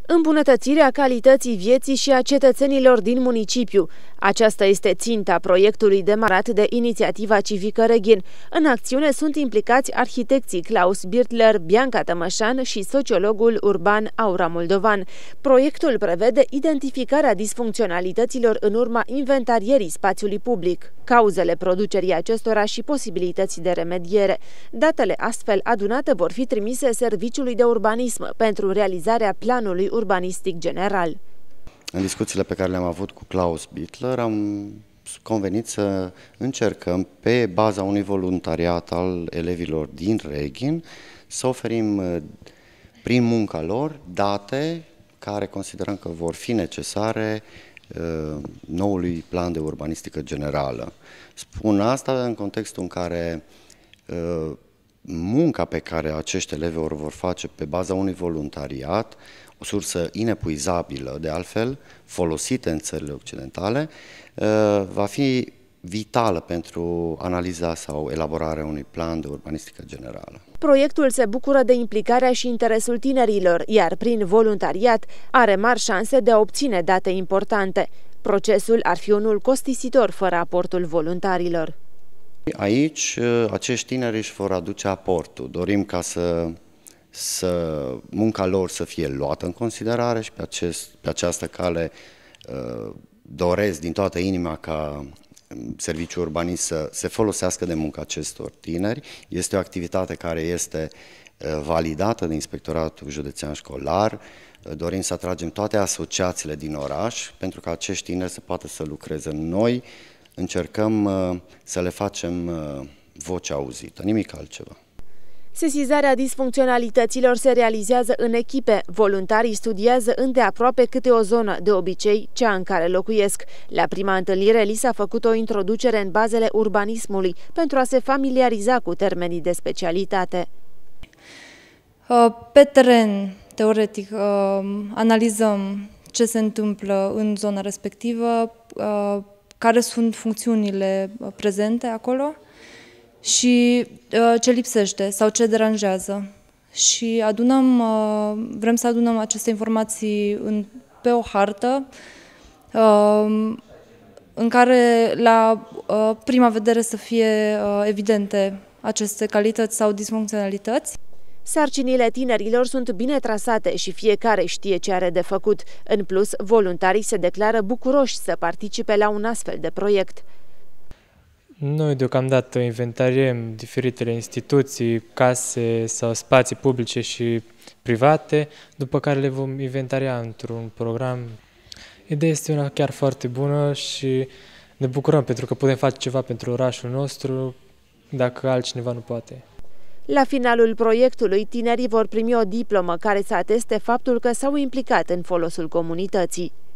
Îmbunătățirea calității vieții și a cetățenilor din municipiu. Aceasta este ținta proiectului demarat de Inițiativa Civică Reghin. În acțiune sunt implicați arhitecții Klaus Birtler, Bianca Tămășan și sociologul urban Aura Moldovan. Proiectul prevede identificarea disfuncționalităților în urma inventarierii spațiului public, cauzele producerii acestora și posibilități de remediere. Datele astfel adunate vor fi trimise Serviciului de Urbanism pentru realizarea planului urbanistic general. În discuțiile pe care le-am avut cu Klaus Birtler am convenit să încercăm, pe baza unui voluntariat al elevilor din Reghin, să oferim prin munca lor date care considerăm că vor fi necesare noului plan de urbanistică generală. Spun asta în contextul în care munca pe care acești elevi o vor face pe baza unui voluntariat, o sursă inepuizabilă, de altfel, folosită în țările occidentale, va fi vitală pentru analiza sau elaborarea unui plan de urbanistică generală. Proiectul se bucură de implicarea și interesul tinerilor, iar prin voluntariat are mari șanse de a obține date importante. Procesul ar fi unul costisitor fără aportul voluntarilor. Aici, acești tineri își vor aduce aportul. Dorim ca munca lor să fie luată în considerare și pe această cale doresc din toată inima ca Serviciul Urbanist să se folosească de munca acestor tineri. Este o activitate care este validată de Inspectoratul Județean Școlar. Dorim să atragem toate asociațiile din oraș pentru ca acești tineri să poată să lucreze. Noi încercăm să le facem vocea auzită, nimic altceva. Sesizarea disfuncționalităților se realizează în echipe. Voluntarii studiază îndeaproape câte o zonă, de obicei cea în care locuiesc. La prima întâlnire li s-a făcut o introducere în bazele urbanismului pentru a se familiariza cu termenii de specialitate. Pe teren, teoretic, analizăm ce se întâmplă în zona respectivă, care sunt funcțiunile prezente acolo și ce lipsește sau ce deranjează. Și vrem să adunăm aceste informații pe o hartă în care la prima vedere să fie evidente aceste calități sau disfuncționalități. Sarcinile tinerilor sunt bine trasate și fiecare știe ce are de făcut. În plus, voluntarii se declară bucuroși să participe la un astfel de proiect. Noi deocamdată inventariem diferitele instituții, case sau spații publice și private, după care le vom inventaria într-un program. Ideea este una chiar foarte bună și ne bucurăm pentru că putem face ceva pentru orașul nostru dacă altcineva nu poate. La finalul proiectului, tinerii vor primi o diplomă care să ateste faptul că s-au implicat în folosul comunității.